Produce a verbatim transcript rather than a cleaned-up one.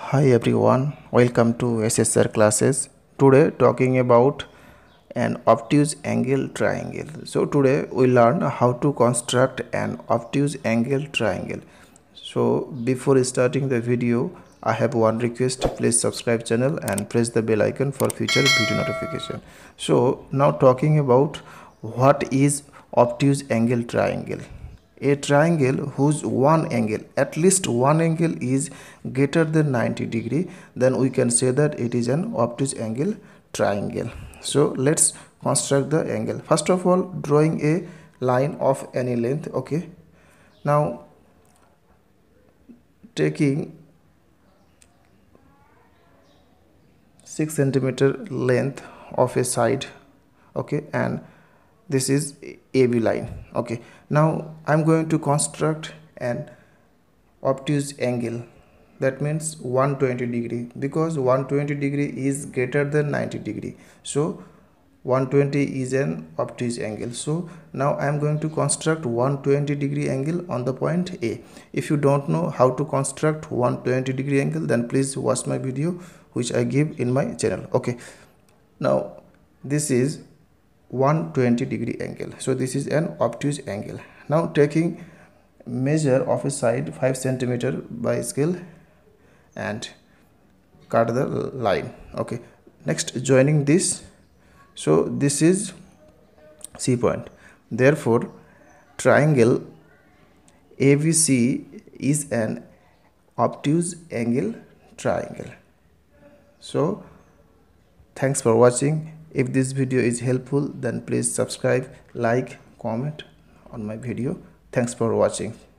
Hi everyone, welcome to S S R classes. Today talking about an obtuse angle triangle. So today we learn how to construct an obtuse angle triangle. So before starting the video, I have one request. Please subscribe channel and press the bell icon for future video notification. So now talking about what is obtuse angle triangle. A triangle whose one angle, at least one angle is greater than ninety degree, then we can say that it is an obtuse angle triangle. So let's construct the angle. First of all, drawing a line of any length. Okay, now taking six centimeter length of a side, okay, and this is A B line. Okay, now I'm going to construct an obtuse angle, that means one hundred twenty degree, because one hundred twenty degree is greater than ninety degree, so one hundred twenty is an obtuse angle. So now I am going to construct one hundred twenty degree angle on the point A. If you don't know how to construct one hundred twenty degree angle, then please watch my video which I give in my channel. Okay, now this is one hundred twenty degree angle, so this is an obtuse angle. Now taking measure of a side five centimeter by scale and cut the line. Okay, next joining this, so this is C point. Therefore triangle A B C is an obtuse angle triangle. So thanks for watching. If this video is helpful, then please subscribe, like, comment on my video. Thanks for watching.